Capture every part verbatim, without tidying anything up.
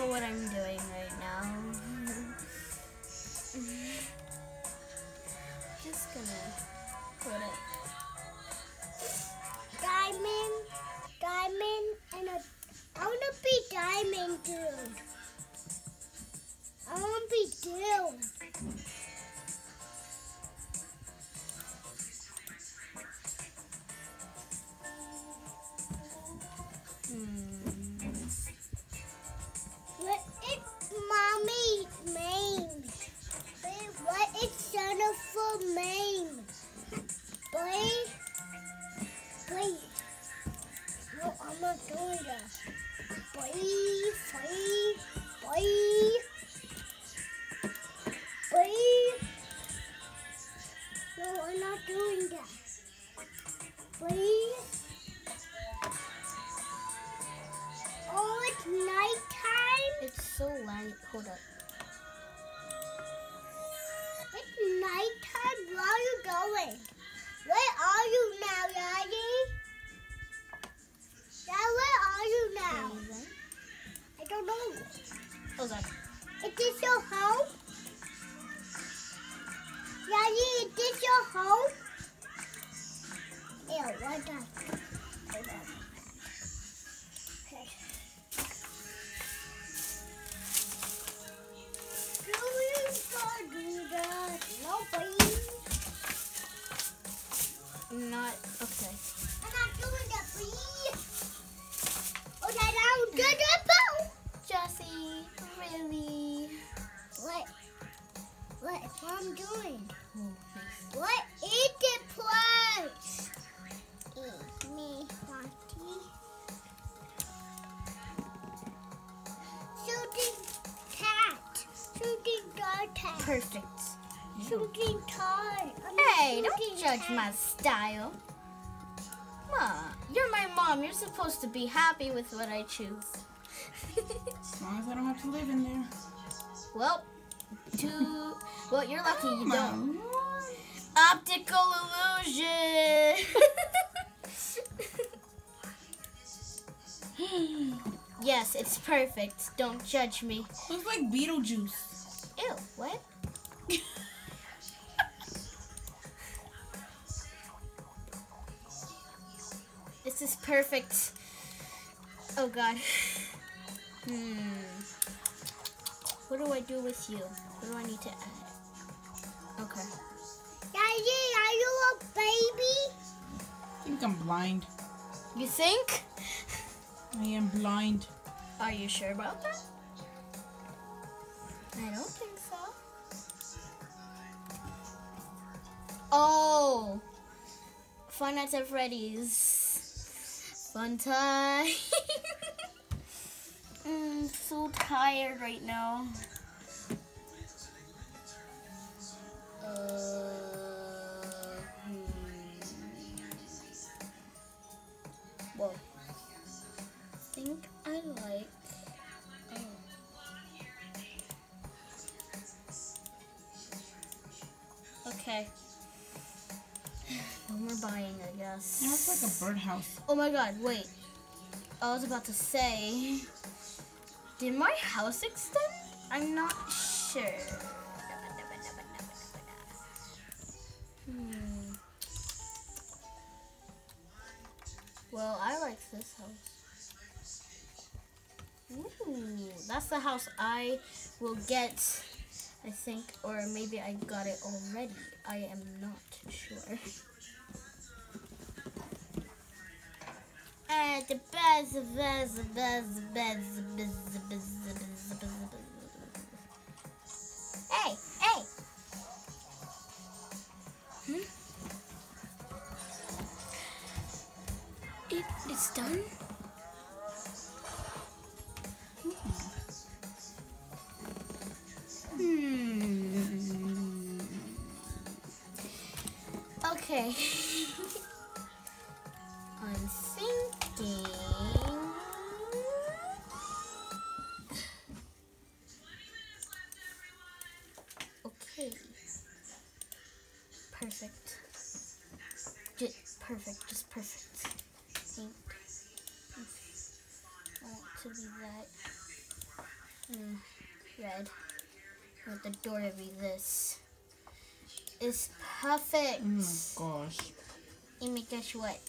know what I'm doing right now. Just gonna put it. Diamond, diamond, and a. I wanna be diamond dude. I wanna be dude. Hmm. What is mommy's name? Wait, what is Jennifer's name? Boy, boy. No, I'm not doing that. Boy, boy, boy, boy. No, I'm not doing that. Boy. Oh, it's nighttime. It's so light. Hold up. It's nighttime. Where are you going? Where are you now, Daddy? Dad, where are you now? Amazing. I don't know. Hold up. Is this your home? Daddy, is this your home? Ew, what the? Hold on. Okay. Do that? No, please. Not okay. I'm not doing that, please. Okay, now do the boo. Jessie, really? What? What? What I'm doing? Oh, nice. What is the place? Eat me, Monty. Shooting cat. Shooting dog cat. Perfect. Shooting toy. I'm Hey, don't shooting judge cat. my style. Ma, you're my mom. You're supposed to be happy with what I choose. As long as I don't have to live in there. Well, two. Well, you're lucky you My don't. Lord. Optical illusion. Yes, it's perfect. Don't judge me. Looks like Beetlejuice. Ew, what? This is perfect. Oh God. Hmm. What do I do with you? What do I need to add? Okay. Daddy, are you a baby? I think I'm blind. You think? I am blind. Are you sure about that? I don't think so. Oh. Fun Nights at Freddy's. Fun time. I'm so tired right now. Uh, hmm. Well, I think I like. Oh. Okay. No more buying, I guess. It looks like a birdhouse. Oh my God! Wait. I was about to say. Did my house extend? I'm not sure. Hmm. Well, I like this house. Ooh, that's the house I will get, I think, or maybe I got it already. I am not sure. And the best, the best, the best, the best, the best, the best, the best, the best. Hey, hey. Hmm? It, it's done? Hmm. Okay. I'm thinking. Okay. Perfect. Just perfect. Just perfect. I think I want to be that. Mm, red. I want the door to be this. It's perfect. Oh my gosh. Let me guess what.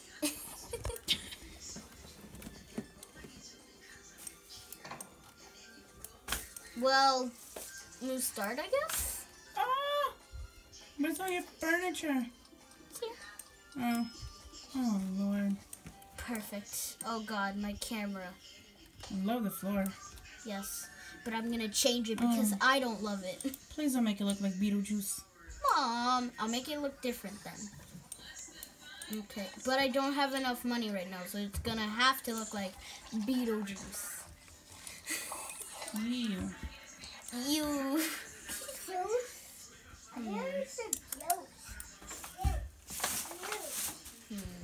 Well, new start, I guess. Ah! Where's all your furniture? It's here. Oh. Oh, Lord. Perfect. Oh God, my camera. I love the floor. Yes, but I'm gonna change it because Oh. I don't love it. Please don't make it look like Beetlejuice. Mom, I'll make it look different then. Okay, but I don't have enough money right now, so it's gonna have to look like Beetlejuice. Ew. You.